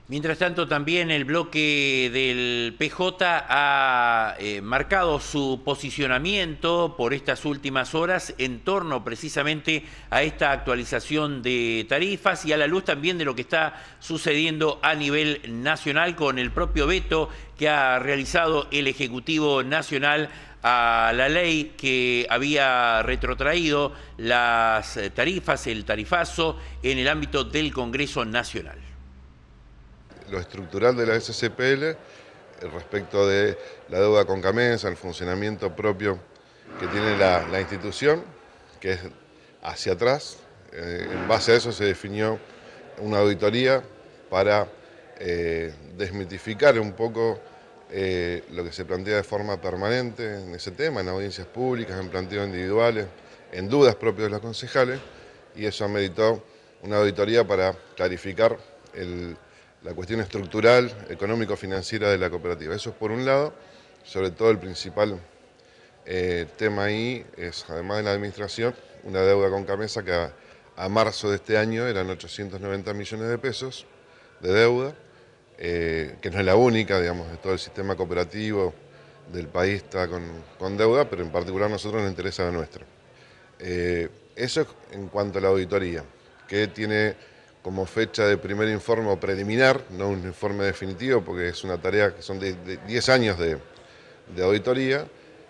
Mientras tanto, también el bloque del PJ ha marcado su posicionamiento por estas últimas horas en torno precisamente a esta actualización de tarifas y a la luz también de lo que está sucediendo a nivel nacional con el propio veto que ha realizado el Ejecutivo Nacional a la ley que había retrotraído las tarifas, el tarifazo, en el ámbito del Congreso Nacional. Lo estructural de la SCPL respecto de la deuda con Camensa, el funcionamiento propio que tiene la institución, que es hacia atrás. En base a eso se definió una auditoría para desmitificar un poco lo que se plantea de forma permanente en ese tema, en audiencias públicas, en planteos individuales, en dudas propias de los concejales, y eso ameritó una auditoría para clarificar la cuestión estructural, económico-financiera de la cooperativa. Eso es por un lado, sobre todo el principal tema ahí es, además de la administración, una deuda con Camesa que a marzo de este año eran 890 millones de pesos de deuda, que no es la única, digamos, de todo el sistema cooperativo del país está con deuda, pero en particular a nosotros nos interesa la nuestra. Eso es en cuanto a la auditoría, que tiene como fecha de primer informe o preliminar, no un informe definitivo, porque es una tarea que son de 10 años de auditoría.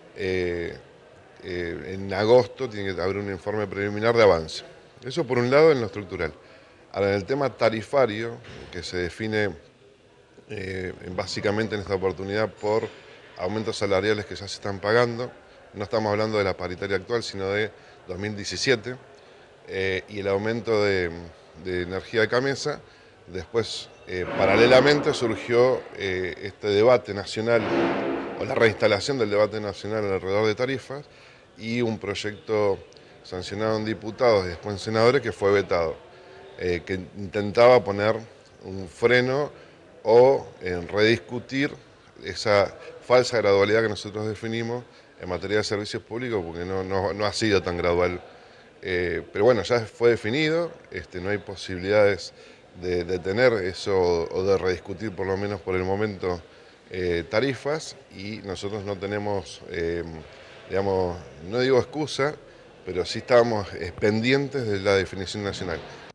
En agosto tiene que haber un informe preliminar de avance. Eso por un lado en lo estructural. Ahora, en el tema tarifario, que se define básicamente en esta oportunidad por aumentos salariales que ya se están pagando, no estamos hablando de la paritaria actual, sino de 2017, y el aumento de energía de Camesa. Después, paralelamente, surgió este debate nacional, o la reinstalación del debate nacional alrededor de tarifas, y un proyecto sancionado en diputados y después en senadores que fue vetado, que intentaba poner un freno o rediscutir esa falsa gradualidad que nosotros definimos en materia de servicios públicos, porque no ha sido tan gradual. Pero bueno, ya fue definido, no hay posibilidades de detener eso o de rediscutir por lo menos por el momento tarifas, y nosotros no tenemos, digamos, no digo excusa, pero sí estábamos pendientes de la definición nacional.